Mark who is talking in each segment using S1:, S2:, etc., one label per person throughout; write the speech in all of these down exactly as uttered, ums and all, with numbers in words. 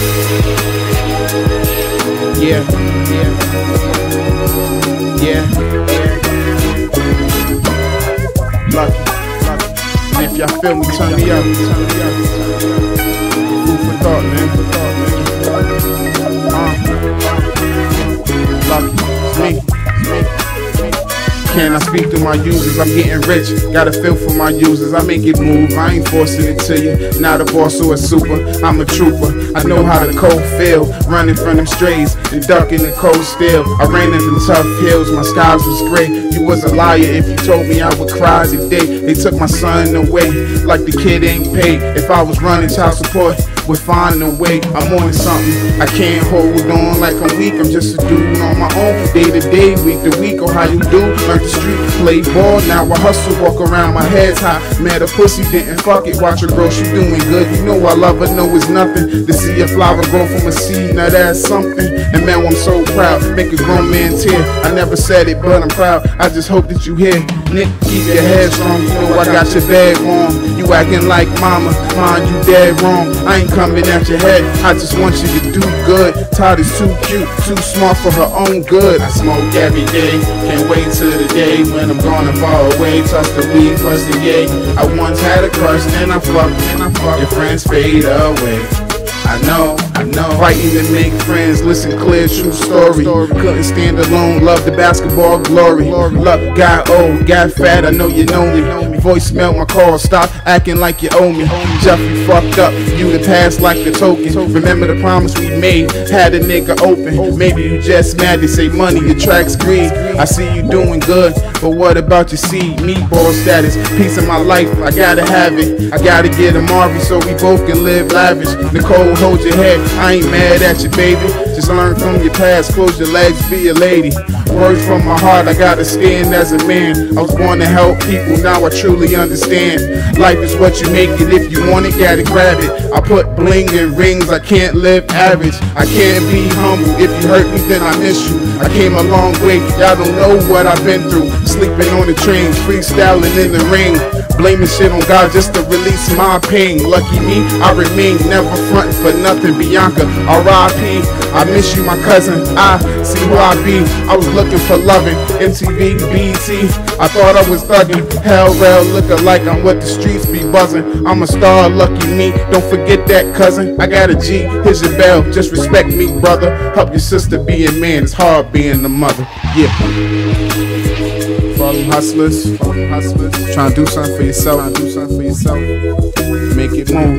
S1: Yeah, yeah, yeah, yeah. Lucky, lucky. And if y'all feel me, turn me up, turn me up. Food for thought, man. Uh, lucky, it's me, it's me. Can I speak through my users? I'm getting rich, got a feel for my users. I make it move, I ain't forcing it to you. Not a boss or a super, I'm a trooper. I know how the cold feel, running from them strays and ducking the cold steel. I ran into tough hills, my skies was gray. You was a liar if you told me I would cry today. They took my son away, like the kid ain't paid. If I was running child support, we'll find a way. I'm on something, I can't hold on like I'm weak. I'm just a dude on my own, day to day, week to week. Oh, how you do? Learn the street, play ball, now I hustle, walk around, my head's high. Mad a pussy, didn't fuck it, watch her grow, she doing good. You know I love her, know it's nothing to see a flower grow from a seed, now that's something. And man, I'm so proud, make a grown man tear. I never said it, but I'm proud, I just hope that you hear. Nick, keep your head strong, you know I got your bag wrong. You acting like mama, mind you dead wrong. I ain't coming at your head, I just want you to do good. Todd is too cute, too smart for her own good. I smoke every day, can't wait till the day when I'm gonna fall away. Toss the weed plus the yay. I once had a crush, and I fucked, and I fucked. Your friends fade away. I know, I know. Fighting to make friends, listen clear, true story. Couldn't stand alone, love the basketball glory. Luck, got old, got fat, I know you know me. Voicemail my call, stop acting like you owe me. Jeff, you fucked up, you the past like the token. Remember the promise we made, had a nigga open. Maybe you just mad, they say money attracts greed. I see you doing good, but what about your seed? Meatball status, piece of my life, I gotta have it. I gotta get a Marvin so we both can live lavish. Nicole, hold your head, I ain't mad at you, baby. Just learn from your past, close your legs, be a lady. Words from my heart, I gotta stand as a man. I was born to help people, now I truly understand. Life is what you make it, if you want it, gotta grab it. I put bling in rings, I can't live average. I can't be humble, if you hurt me then I miss you. I came a long way, y'all don't know what I've been through. Sleeping on the trains, freestyling in the ring. Blaming shit on God just to release my pain. Lucky me, I remain never frontin' for nothing. Bianca, R I P I miss you, my cousin. I see who I be. I was looking for loving. M T V, B E T. I thought I was thugging. Hell rail, looking like I'm what the streets be buzzing. I'm a star, lucky me. Don't forget that, cousin. I got a G. Here's your bell. Just respect me, brother. Help your sister be a man. It's hard being the mother. Yeah. For all them hustlers, for all them hustlers, trying to do something for yourself, trying to do something for yourself, make it move.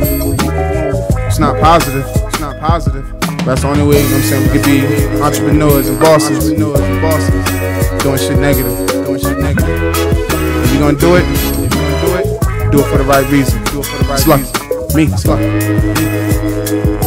S1: It's not positive, it's not positive. But that's the only way, you know what I'm saying, we could be entrepreneurs and bosses, entrepreneurs and bosses, doing shit negative, doing shit negative. If you're gonna do it, if you're gonna do it, do it for the right reason. Do it for the right reason. Me, it's luck.